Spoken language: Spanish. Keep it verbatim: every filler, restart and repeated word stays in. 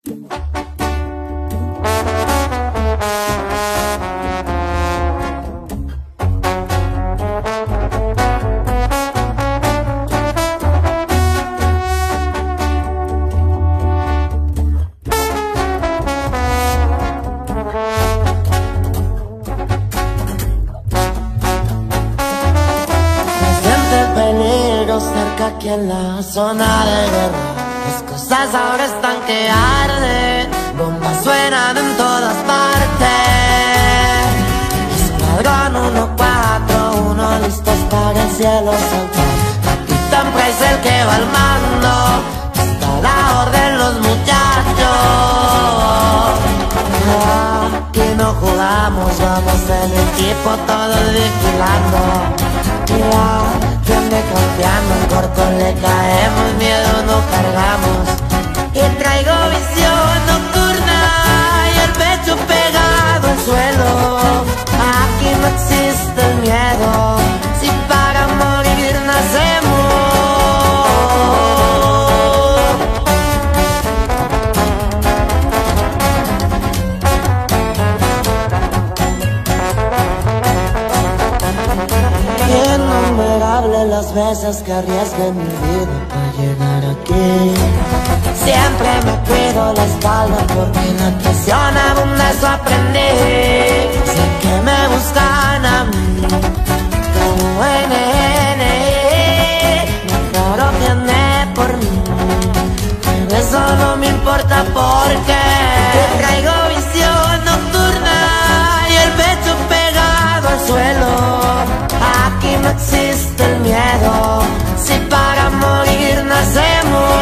Aquí en la zona de guerra las cosas ahora están que arden, bombas suenan en todas partes. Escuadrón uno cuatro uno listos para el cielo saltar. Capitán Price el que va al mando, está a la orden los muchachos. Aquí no jugamos, vamos en equipo todos vigilando. Ya, ande confiando, en corto le caemos, miedo no cargamos. Y traigo visión nocturna y el pecho pegado al suelo. Aquí no existe el miedo, si para morir nacemos. Innumerable las veces que arriesgué mi vida para llegar aquí. Siempre me cuido la espalda porque en la presión abunda, eso aprendí. Sé que me buscan a mí como N N I, claro que andé por mí, pero eso no me importa porque traigo visión nocturna y el pecho pegado al suelo. Aquí no existe el miedo, si para morir nacemos.